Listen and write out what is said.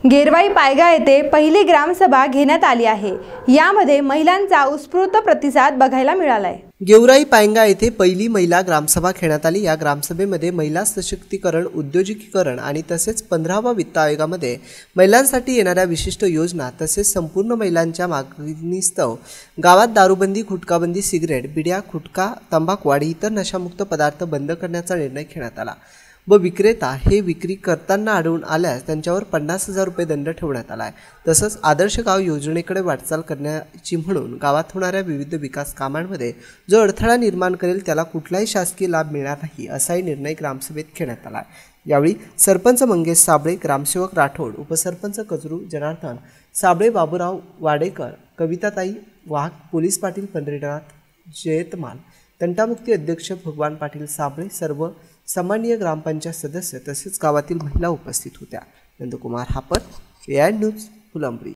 गेरवाई पायगा येथे पहिली ग्रामसभा घेण्यात आली आहे। यामध्ये महिलांचा उत्स्फूर्त प्रतिसाद बघायला मिळालाय। गेवराई पायंगा येथे पहिली महिला ग्रामसभा घेण्यात आली। या ग्रामसभेमध्ये महिला सशक्तीकरण, उद्योजकीकरण आणि तसेच 15वा वित्त आयोगामध्ये महिलांसाठी येणाऱ्या विशिष्ट योजना तसेच संपूर्ण महिलांच्या मागणीस्तव गावात दारूबंदी, गुटखाबंदी, सिगरेट, बिड्या, गुटखा, तंबाखू आणि इतर नशामुक्त पदार्थ बंद करण्याचा निर्णय घेण्यात आला व विक्रेता हे विक्री करताना आढळून आल्यास त्यांच्यावर 50,000 रुपये दंड ठेवण्यात आला आहे। तसंच आदर्श गाव योजनेकडे वाटचाल करण्याची म्हणून गावात होणाऱ्या विविध विकास कामांमध्ये जो अडथळा निर्माण करेल त्याला कुठलाही शासकीय लाभ मिळणार नाही असाही निर्णय ग्रामसभेत घेण्यात आला आहे। यावेळी सरपंच मंगेश साबळे, ग्रामसेवक राठोड, उपसरपंच कजरू जनार्दन साबळे, बाबूराव वाडेकर, कविताताई वाघ, पोलीस पाटील पंढरीनाथ जयतमाल, तंटामुक्ती अध्यक्ष भगवान पाटील साबळे, सर्व सामान्य ग्रामपंचायत सदस्य तसेच गावातील महिला उपस्थित होत्या। Nandkumar Hapar, AI news, Phulambri.